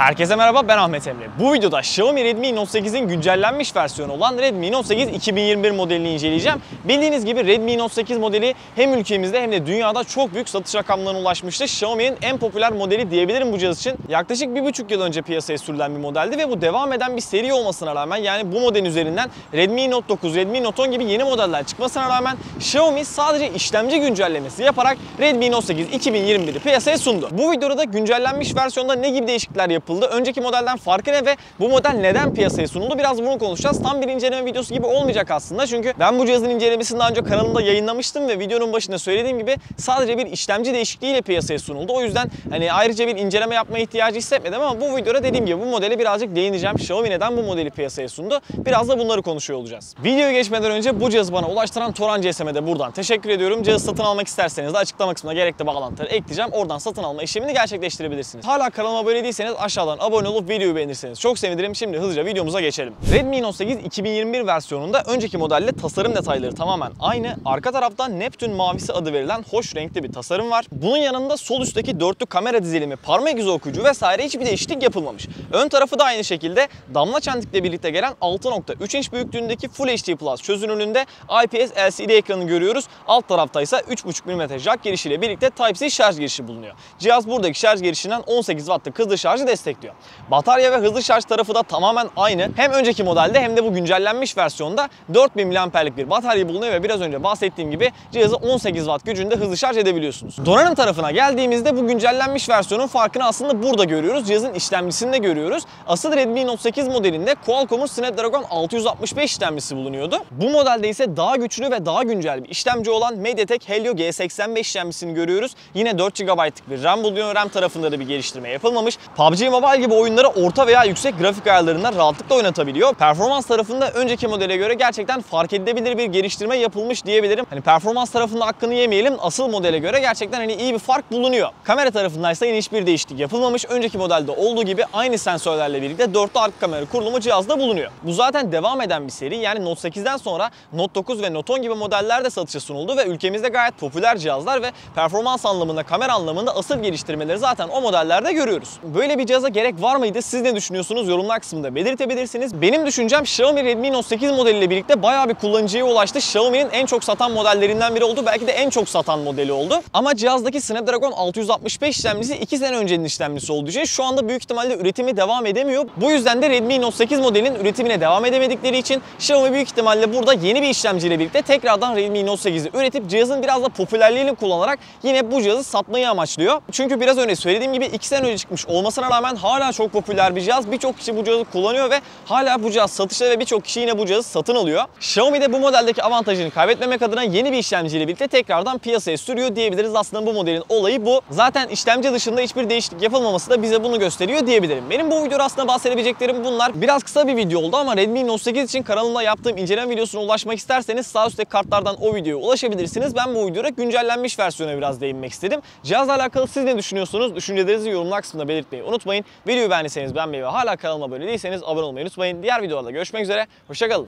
Herkese merhaba, ben Ahmet Emre. Bu videoda Xiaomi Redmi Note 8'in güncellenmiş versiyonu olan Redmi Note 8 2021 modelini inceleyeceğim. Bildiğiniz gibi Redmi Note 8 modeli hem ülkemizde hem de dünyada çok büyük satış rakamlarına ulaşmıştı. Xiaomi'nin en popüler modeli diyebilirim bu cihaz için. Yaklaşık 1,5 yıl önce piyasaya sürülen bir modeldi ve bu devam eden bir seri olmasına rağmen, yani bu modelin üzerinden Redmi Note 9, Redmi Note 10 gibi yeni modeller çıkmasına rağmen Xiaomi sadece işlemci güncellemesi yaparak Redmi Note 8 2021'i piyasaya sundu. Bu videoda da güncellenmiş versiyonda ne gibi değişiklikler yapıldı, önceki modelden farkı ne ve bu model neden piyasaya sunuldu, biraz bunu konuşacağız. Tam bir inceleme videosu gibi olmayacak aslında, çünkü ben bu cihazın incelemesini daha önce kanalımda yayınlamıştım ve videonun başında söylediğim gibi sadece bir işlemci değişikliğiyle piyasaya sunuldu. O yüzden ayrıca bir inceleme yapmaya ihtiyacı hissetmedim ama bu videoda dediğim gibi bu modele birazcık değineceğim. Xiaomi neden bu modeli piyasaya sundu? Biraz da bunları konuşuyor olacağız. Videoya geçmeden önce bu cihazı bana ulaştıran Toran GSM'e de buradan teşekkür ediyorum. Cihazı satın almak isterseniz de açıklama kısmına gerekli bağlantıları ekleyeceğim. Oradan satın alma işlemini gerçekleştirebilirsiniz. Hala kanalıma abone değilseniz aşağıdan abone olup videoyu beğenirseniz çok sevinirim. Şimdi hızlıca videomuza geçelim. Redmi Note 8 2021 versiyonunda önceki modelle tasarım detayları tamamen aynı. Arka tarafta Neptün mavisi adı verilen hoş renkli bir tasarım var. Bunun yanında sol üstteki dörtlü kamera dizilimi, parmak izi okuyucu vesaire hiçbir değişiklik yapılmamış. Ön tarafı da aynı şekilde damla çentikle birlikte gelen 6.3 inç büyüklüğündeki Full HD Plus çözünürlüğünde IPS LCD ekranı görüyoruz. Alt tarafta ise 3.5 mm jack girişiyle birlikte Type-C şarj girişi bulunuyor. Cihaz buradaki şarj girişinden 18 Watt'lık hızlı şarjı destekliyor. Batarya ve hızlı şarj tarafı da tamamen aynı. Hem önceki modelde hem de bu güncellenmiş versiyonda 4000 mAh'lik bir batarya bulunuyor ve biraz önce bahsettiğim gibi cihazı 18 Watt gücünde hızlı şarj edebiliyorsunuz. Donanım tarafına geldiğimizde bu güncellenmiş versiyonun farkını aslında burada görüyoruz. Cihazın işlemcisinde görüyoruz. Asıl Redmi Note 8 modelinde Qualcomm'un Snapdragon 665 işlemcisi bulunuyordu. Bu modelde ise daha güçlü ve daha güncel bir işlemci olan MediaTek Helio G85 işlemcisini görüyoruz. Yine 4 GB'lık bir RAM bulunuyor. RAM tarafında da bir geliştirme yapılmamış. PUBG Mobile gibi oyunları orta veya yüksek grafik ayarlarında rahatlıkla oynatabiliyor. Performans tarafında önceki modele göre gerçekten fark edilebilir bir geliştirme yapılmış diyebilirim. Performans tarafında hakkını yemeyelim. Asıl modele göre gerçekten iyi bir fark bulunuyor. Kamera tarafındaysa yine hiçbir değişiklik yapılmamış. Önceki modelde olduğu gibi aynı sensörlerle birlikte dörtlü arka kamera kurulumu cihazda bulunuyor. Bu zaten devam eden bir seri. Yani Note 8'den sonra Note 9 ve Note 10 gibi modeller de satışa sunuldu ve ülkemizde gayet popüler cihazlar ve performans anlamında, kamera anlamında asıl geliştirmeleri zaten o modellerde görüyoruz. Böyle bir cihaza gerek var mıydı? Siz ne düşünüyorsunuz? Yorumlar kısmında belirtebilirsiniz. Benim düşüncem Xiaomi Redmi Note 8 modeliyle birlikte bayağı bir kullanıcıya ulaştı. Xiaomi'nin en çok satan modellerinden biri oldu. Belki de en çok satan modeli oldu. Ama cihazdaki Snapdragon 665 işlemcisi 2 sene öncenin işlemcisi olduğu için şu anda büyük ihtimalle üretimi devam edemiyor. Bu yüzden de Redmi Note 8 modelinin üretimine devam edemedikleri için Xiaomi büyük ihtimalle burada yeni bir işlemciyle birlikte tekrardan Redmi Note 8'i üretip cihazın biraz da popülerliğini kullanarak yine bu cihazı satmayı amaçlıyor. Çünkü biraz önce söylediğim gibi 2 sene önce çıkmış olmasına rağmen hala çok popüler bir cihaz. Birçok kişi bu cihazı kullanıyor ve hala bu cihaz satışta ve birçok kişi yine bu cihazı satın alıyor. Xiaomi de bu modeldeki avantajını kaybetmemek adına yeni bir işlemciyle birlikte tekrardan piyasaya sürüyor diyebiliriz. Aslında bu modelin olayı bu. Zaten işlemci dışında hiçbir değişiklik yapılmaması da bize bunu gösteriyor diyebilirim. Benim bu videoda aslında bahsedebileceklerim bunlar. Biraz kısa bir video oldu ama Redmi Note 8 için kanalımda yaptığım inceleme videosuna ulaşmak isterseniz sağ üstteki kartlardan o videoya ulaşabilirsiniz. Ben bu videoda güncellenmiş versiyona biraz değinmek istedim. Cihazla alakalı siz ne düşünüyorsunuz? Düşüncelerinizi yorumlar kısmında belirtmeyi unutmayın. Videoyu beğendiyseniz beğenmeyi ve hala kanalıma abone değilseniz abone olmayı unutmayın. Diğer videolarda görüşmek üzere. Hoşça kalın.